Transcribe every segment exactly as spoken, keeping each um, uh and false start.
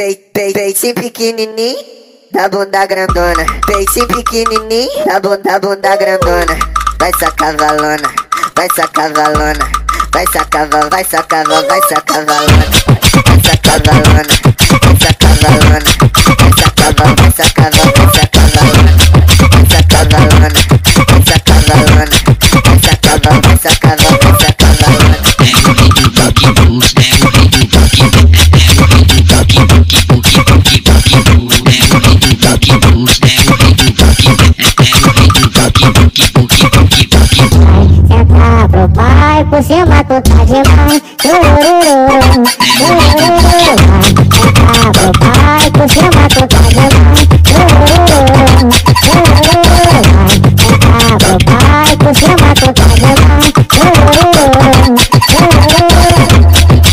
Peitinho pequenininho, da bunda grandona. Peitinho pequenininho, da bunda, bunda grandona. Vai sacar valona, vai sacar valona. Vai sacar, vai sacar, vai sacar valona. Vai sacar valona, vai sacar valona. Vai sacar, vai sacar, vai sacar valona. Vai sacar valona, vai sacar valona. Vai sacar, vai sacar, vai sacar valona. É o rei do toque blues, é o rei do toque, é o rei do toque, toque, toque, toque, toque blues. É o rei do toque blues, é o rei do toque, é o rei do toque, toque, toque, toque, toque blues. Senta pro pai, por cima tu tá demais. Turururu, turururu. Senta pro pai, por cima tu tá demais. Turururu, turururu. Senta pro pai, por cima tu tá demais. Turururu, turururu.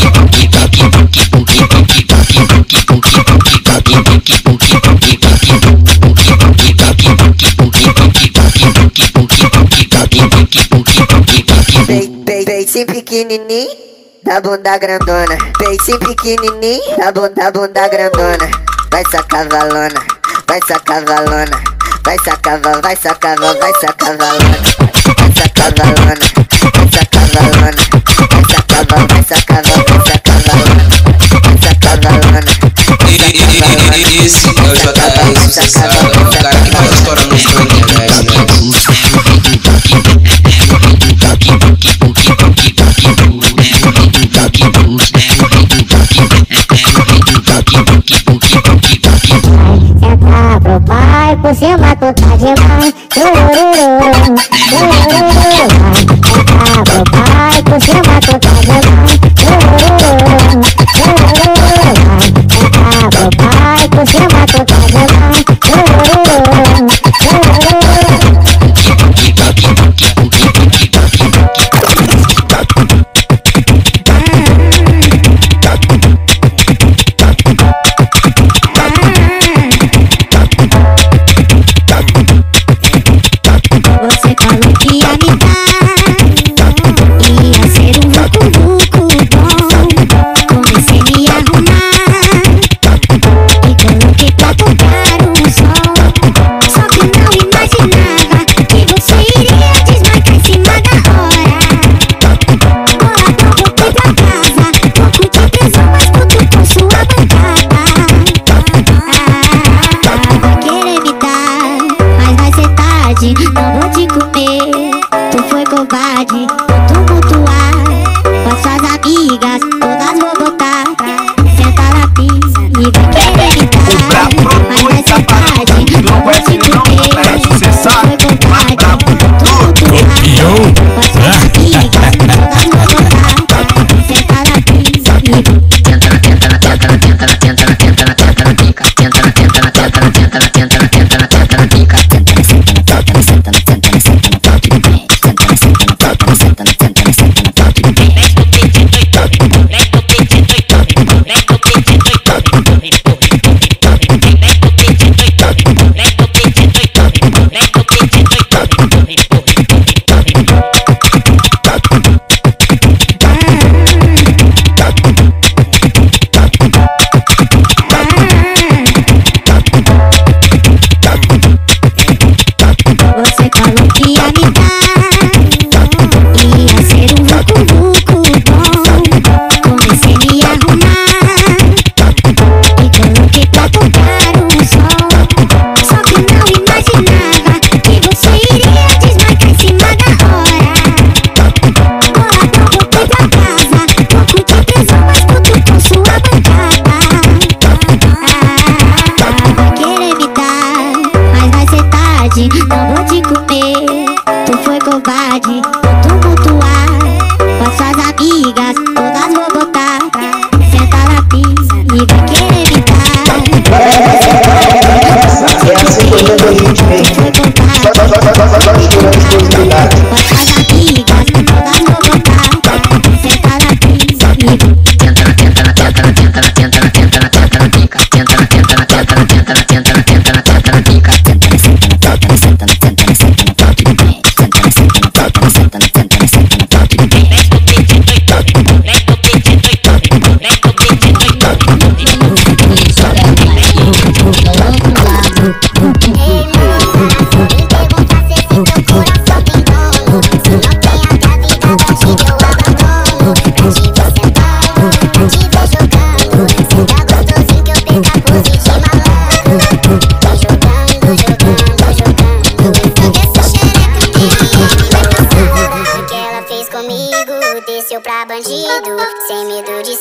Peitinho pequenininho, da bunda grandona. Peitinho pequenininho, da bunda, bunda grandona. Vai sacar valona, vai sacar valona. Vai sacar, vai sacar, vai sacar valona. Vai sacar valona, vai sacar valona. Vai sacar, vai sacar, vai sacar valona. Vai sacar valona. Esse é o J R Sucessado, é o cara que mais estoura música na internet, né? Senta pro pai, por cima tu tá demais. Turururu, turururu. Senta pro pai, por cima tu tá demais. Turururu, turururu. Senta pro pai, por cima tu tá demais. Turururu, turururu. Você falou que ia me dar, ia ser um vucu-vucu bom. Comecei a me arrumar e coloquei